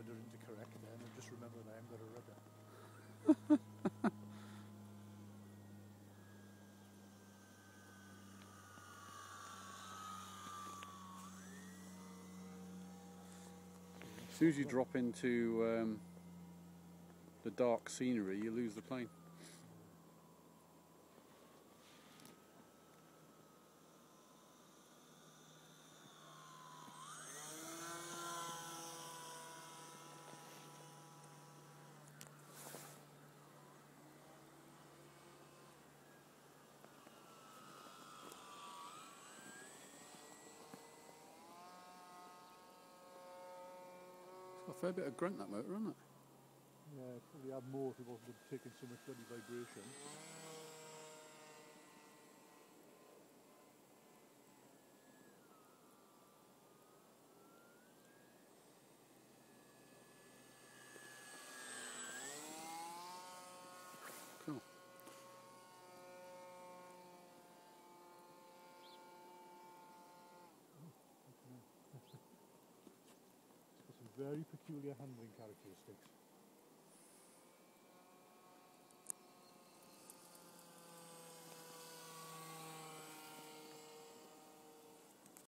rudder into correct then, and just remember that I haven't got a rudder. As soon as you drop into the dark scenery, you lose the plane. A fair bit of grunt, that motor, isn't it? Yeah, it probably had more if it wasn't taking so much bloody vibration. Cool. It's got some very peculiar handling characteristics.